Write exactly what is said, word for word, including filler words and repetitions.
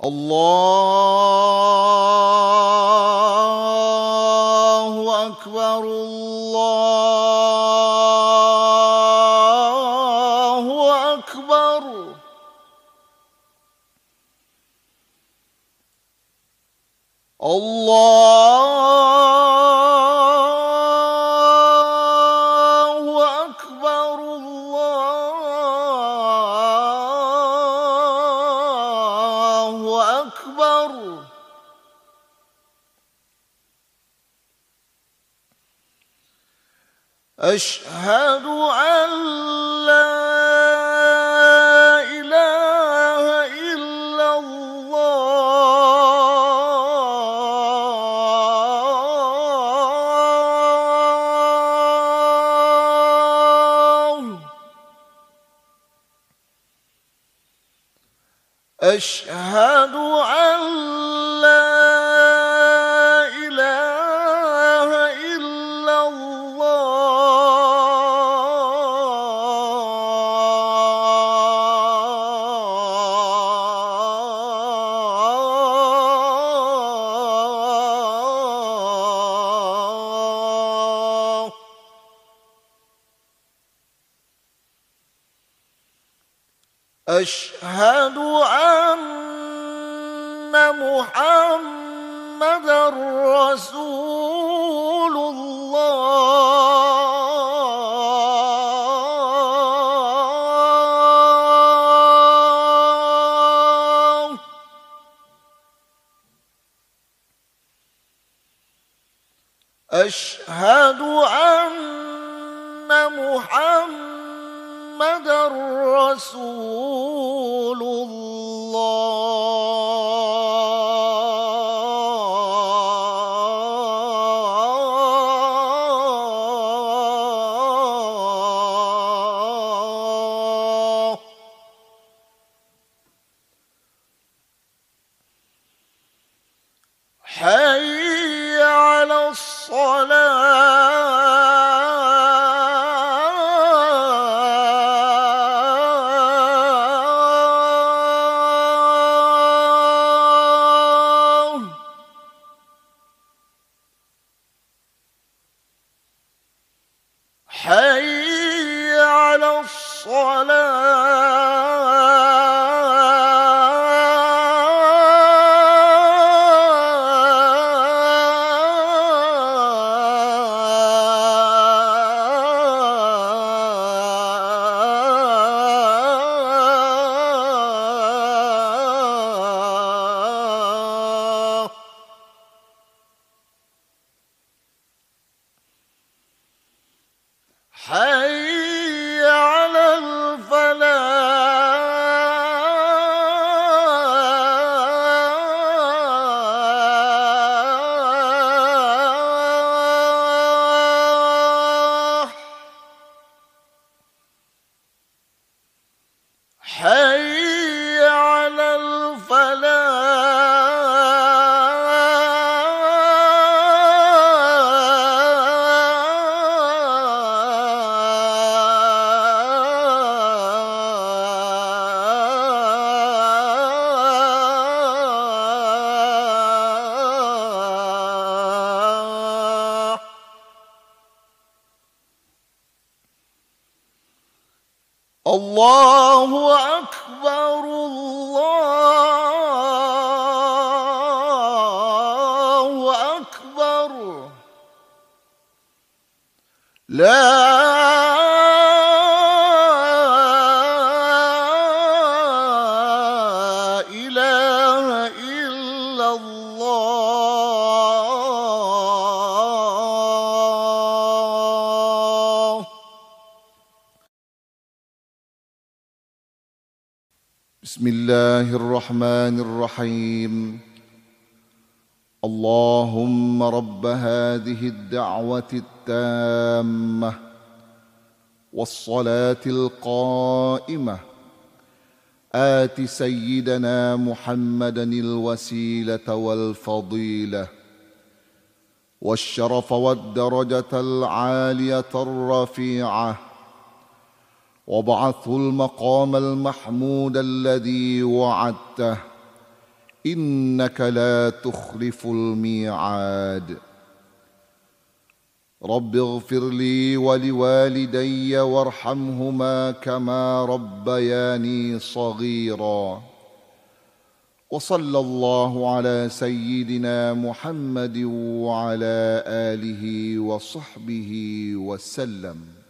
الله أكبر الله أكبر. الله أكبر الله أكبر. أشهد أن لا إله إلا الله. أشهد أن لا إله إلا الله. أشهد أن محمدًا رسول الله. أشهد أن محمدًا رسول الله. حي على الصلاة. حي على الصلاة. حي على الفلاح. حي على الفلاح. الله أكبر الله أكبر. لا إله إلا الله. بسم الله الرحمن الرحيم. اللهم رب هذه الدعوة التامة والصلاة القائمة آت سيدنا محمدًا الوسيلة والفضيلة والشرف والدرجة العالية الرفيعة، وابعثه المقام المحمود الذي وعدته، إنك لا تخلف الميعاد. رب اغفر لي ولوالدي وارحمهما كما ربياني صغيرا. وصلى الله على سيدنا محمد وعلى آله وصحبه وسلم.